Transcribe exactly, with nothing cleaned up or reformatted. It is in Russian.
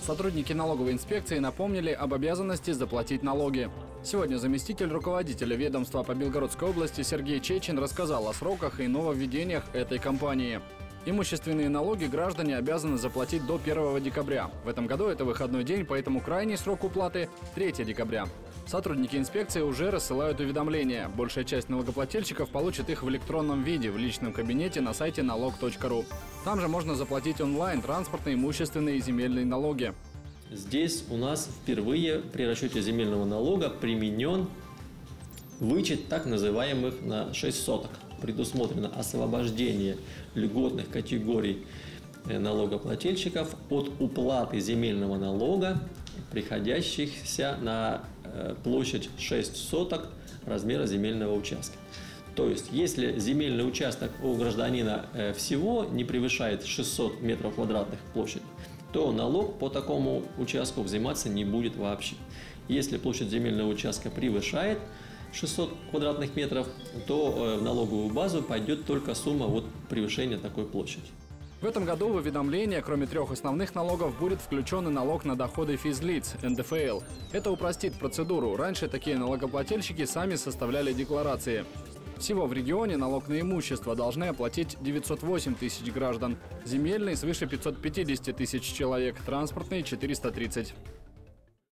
Сотрудники налоговой инспекции напомнили об обязанности заплатить налоги. Сегодня заместитель руководителя ведомства по Белгородской области Сергей Чечин рассказал о сроках и нововведениях этой кампании. Имущественные налоги граждане обязаны заплатить до первого декабря. В этом году это выходной день, поэтому крайний срок уплаты – третьего декабря. Сотрудники инспекции уже рассылают уведомления. Большая часть налогоплательщиков получит их в электронном виде в личном кабинете на сайте налог точка ру. Там же можно заплатить онлайн транспортные, имущественные и земельные налоги. Здесь у нас впервые при расчете земельного налога применен вычет так называемых на шесть соток. Предусмотрено освобождение льготных категорий налогоплательщиков от уплаты земельного налога, приходящихся на площадь шесть соток размера земельного участка. То есть, если земельный участок у гражданина всего не превышает шестьсот метров квадратных площадь, то налог по такому участку взиматься не будет вообще. Если площадь земельного участка превышает шестьсот квадратных метров, то в налоговую базу пойдет только сумма от превышения такой площади. В этом году в уведомление, кроме трех основных налогов, будет включен и налог на доходы физлиц – эн дэ эф эл. Это упростит процедуру. Раньше такие налогоплательщики сами составляли декларации. Всего в регионе налог на имущество должны оплатить девятьсот восемь тысяч граждан, земельный – свыше пятисот пятидесяти тысяч человек, транспортный – четыреста тридцать.